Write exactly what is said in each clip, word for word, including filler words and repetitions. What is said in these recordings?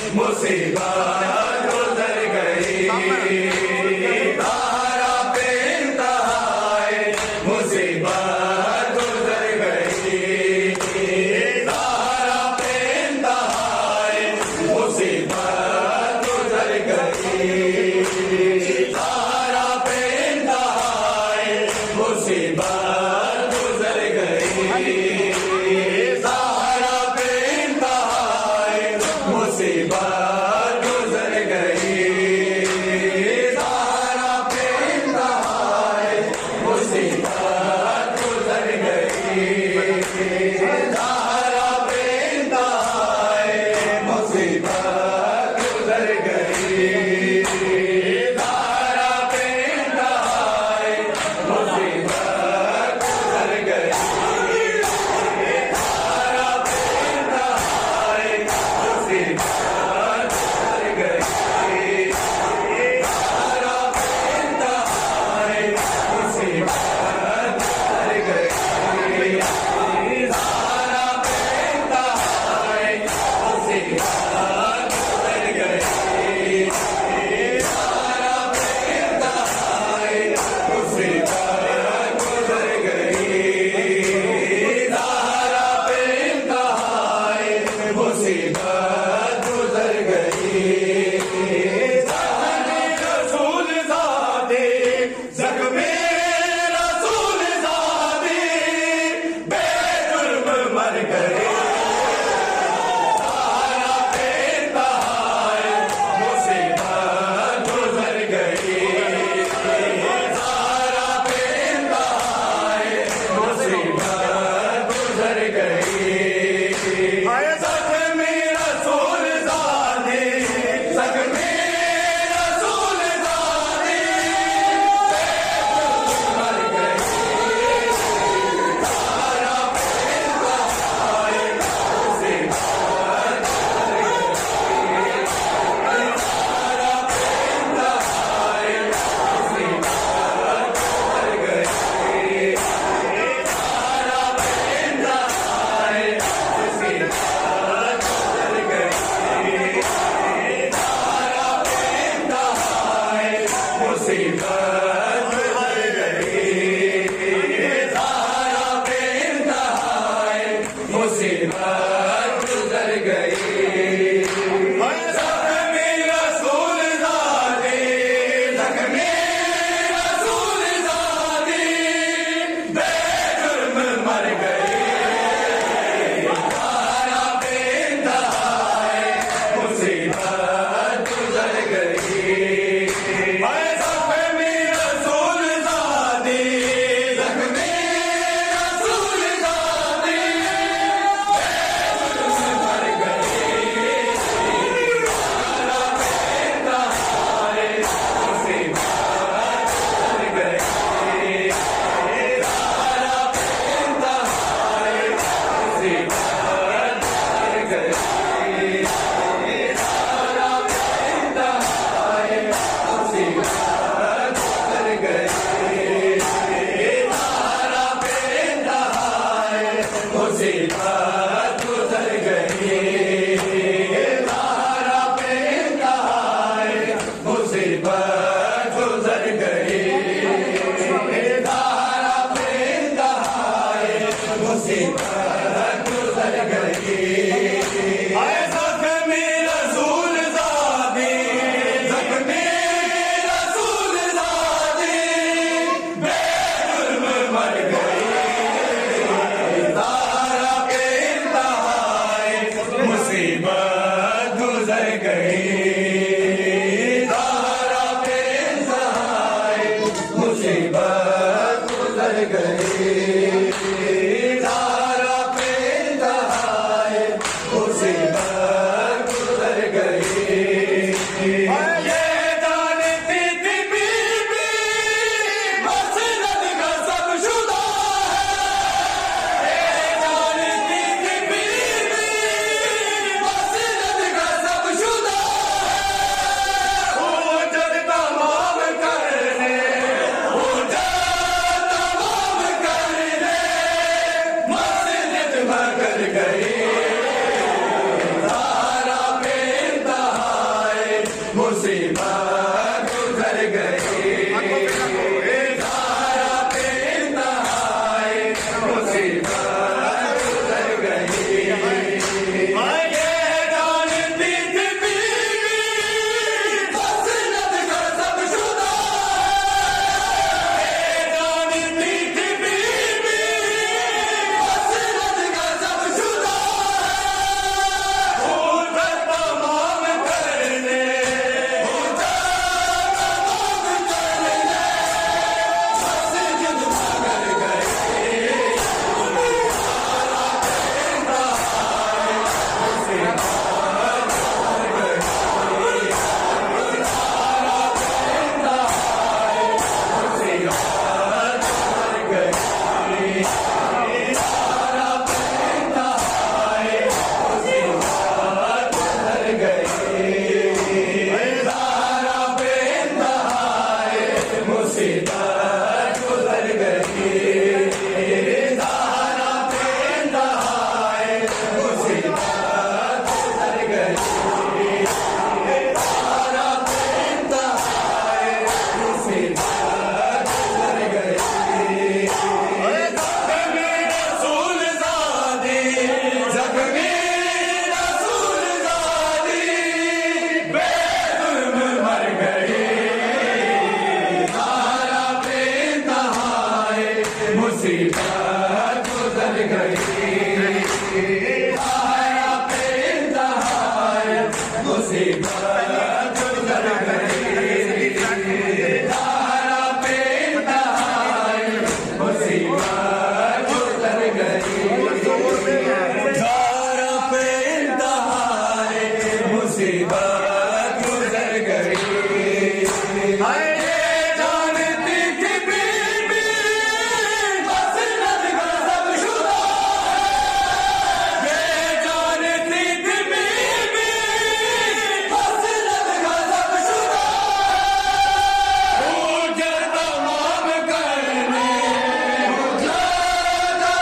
मुसीबत गुजर गई, तारा पे इंतहाए मुसीबत गुजर गई, तारा पे इंतहाए मुसीबत गुजर गई, तारा पे इंतहाए मुसीबत गुजर गई, तारा पे इंतहाए मुसीबत गुजर गई, तारा पे इंतहाए मुसीबत गुजर गई, तारा पे इंतहाए मुसीबत गुजर गई, तारा पे इंतहाए मुसीबत गुजर गई, तारा पे इंतहाए मुसीबत गुजर गई, तारा पे इंतहाए मुसीबत गुजर गई, तारा पे इंतहाए मुसीबत गुजर गई, तारा पे इंतहाए मुसीबत गुजर गई, तारा पे इंतहाए मुसीबत गुजर गई, ज़ख्मे रसूल ज़ादे, ज़ख्मे रसूल ज़ादे बेजुर्म मर गए, तारा पे इंतहाए मुसीबत गुजर गई, तारा पे इंतहाए मुसीबत गुजर गई, ज़ख्मे रसूल ज़ादे, ज़ख्मे रसूल ज़ादे मर गई, तारा पे इंतहाए मुसीबत गुजर गई, तारा पे इंतहाए मुसीबत गुजर गई, तारा पे इंतहाए मुसीबत गुजर गई, तारा पे इंतहाए मुसीबत गुजर गई, ज़ख्मे रसूल ज़ादे, ज़ख्मे रसूल ज़ादे बेजुर्म मर गए, तारा पे इंतहाए मुसीबत गुजर गई, ज़ख्मे रसूल ज़ादे, ज़ख्मे रसूल ज़ादे बेजुर्म मर गई, तारा पे इंतहाए मुसीबत गुजर गई, तारा पे इंतहाए मुसीबत गुजर गई, तारा पे इंतहाए मुसीबत गुजर गई, तारा पे इंतहाए मुसीबत गुजर गई, तारा पे इंतहाए मुसीबत गुजर गई, तारा पे इंतहाए मुसीबत गुजर गई, ज़ख्मे रसूल ज़ादे, ज़ख्मे रसूल ज़ादे बेजुर्म मर गई, तारा पे इंतहाए मुसीबत गुजर गई, तारा पे इंतहाए मुसीबत गुजर गई, तारा पे इंतहाए मुसीबत गुजर गई, ये जानती थी बीबी मसरत का सब शुदा है, ये जानती थी बीबी मसरत का सब शुदा मुसीबत गुजर गई धारा पे इंतहाए मुसीबत गुजर गई ये जानती थी बीवी मसनद का सब शुदा ये जानती थी बीवी मसनद का सब शुदा उधर तमाम करने मुसीबत गुजर गई धारा पे इंतहाए मुसीबत गुजर गई धारा पे इंतहाए मुसीबत गुजर गई धारा पे इंतहाए मुसीबत गुजर गई Hey!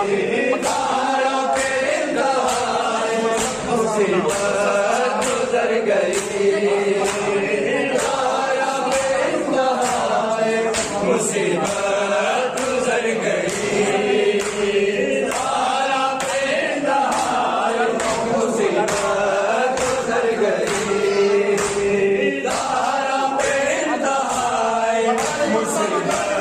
दारा पे इंतहाए मुसीबत गुजर गई दारा पे इंतहाए मुसीबत गुजर गई दारा पे इंतहाए मुसीबत गुजर गई दारा पे इंतहाए मुसीबत